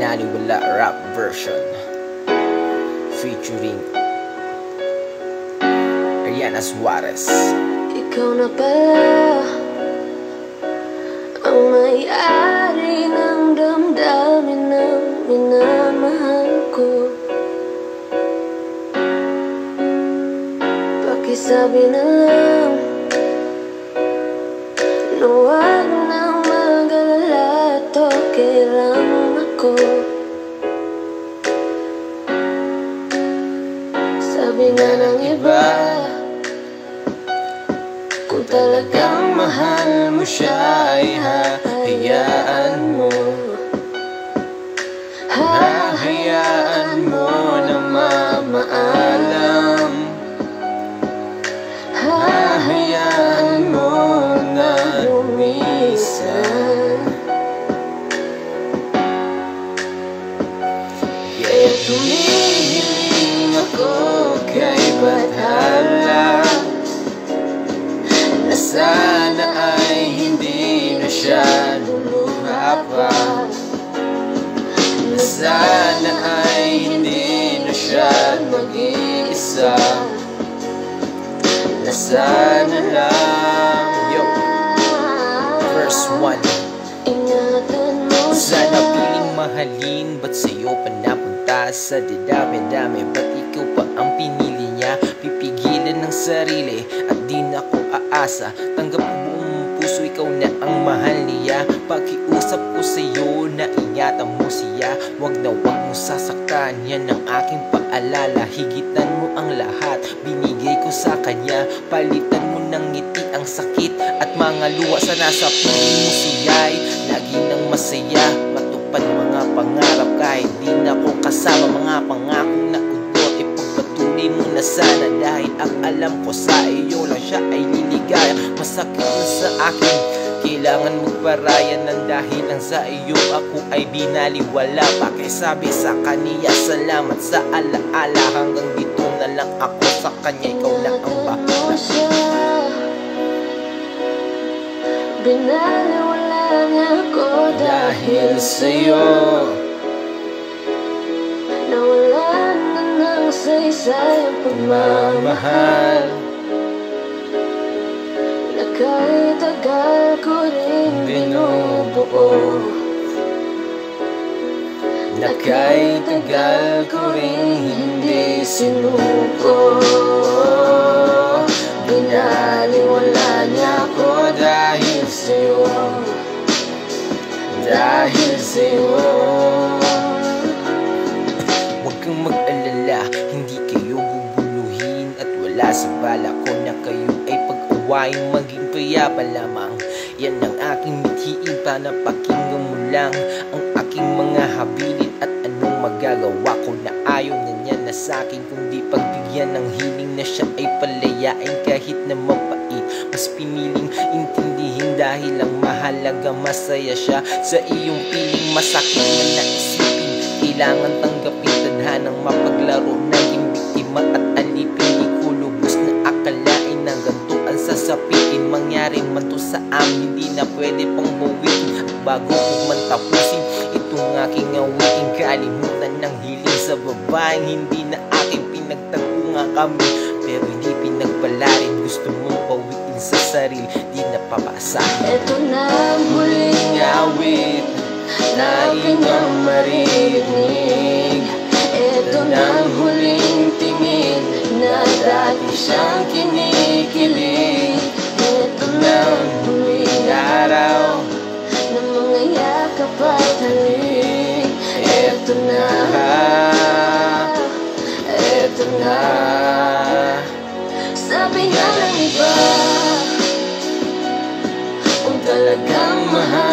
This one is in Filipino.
Binaliwala rap version featuring Ariana Suarez. Ikaw na pala ang may-ari ng damdamin ng minamahal ko. Pakisabi na lang na huwag nang mag-alala at okay lang ako. Sabi nga ng iba, kung talagang mahal mo siya ay hahayaan mo. Hahayaan mo na mamaalam. Hahayaan mo na lumisan. Kaya tumihiling ako kay Bathala na sana ay hindi na siya luluha pa. Na sana ay hindi na siya mag-iisa. Na sana lang. Yo, verse 1. Ingatan mo siya. Sana piling mahalin, ba't sa'yo pa napunta? Sa didami-dami, ba't ikaw pa ang pinili niya? Pipigilan ng sarili at di na ako aasa. Tanggap ko buong puso, ikaw na ang mahal niya. Pakiusap ko sa'yo na ingatan mo siya. Wag na wag mo sasaktan, yan ang aking paalala. Higitan mo ang lahat, binigay ko sa kanya. Palitan mo ng ngiti ang sakit at mga luha. Sana sa piling mo siya'y lagi nang masaya. Matupad mga pangarap kahit di na ko kasama. Mga pangakong naudot, ipagpatuloy mo na sana. Dahil ang alam ko sa iyo lang siya ay liligaya. Masakit na sa akin, kailangan magparaya ng dahilan sa iyo ako ay binaliwala. Pakisabi sa kaniya, salamat sa alaala. Hanggang dito na lang ako sa kanya, ikaw na ang bahala. Binaliwala niya ako Dahil sa'yo nawalan na ng saysay ang pagmamahal. Na kahit tagal ko rin binubuo. na kahit tagal ko rin hindi sinuko. Binaliwala niya ako Dahil sa'yo, dahil sa'yo. Huwag kang mag-alala, hindi kayo bubuluhin. At wala sa bala ko na kayo ay pag-awayin. Maging payapa lamang, yan ang aking mithiin. Para pakinggan mo lang ang aking mga habilin. At anong magagawa ko na ayaw na niya na sa'kin, kundi pagbigyan ng hiling na siya ay palayain. Kahit na mapait, mas piniling intindihin. Dahil ang mahalaga masaya siya sa iyong piling. Masakit na naisipin, kailangan tanggapin. Tadhanang mapaglaro, naging biktima at alipin. Di ko lubos na akalain na ganito ang sasapitin. Mangyari man to sa amin, hindi na pwede pang bawiin. At bago ko man tapusin itong aking awitin, kalimutan ng hiling sa babaeng hindi na aking pinagtagpo nga kami. Pero hindi pinagpalarin, gusto mong bawiin sa sarili, di napapasahin. Ito na ang huling awit na inyong maririnig. Ito na ang huling tingin na dati siyang kinikilig. Ito na ang huling araw na mga yakap at halik. Ito na, ito na. Sabi nga ng iba, kung talagang mahal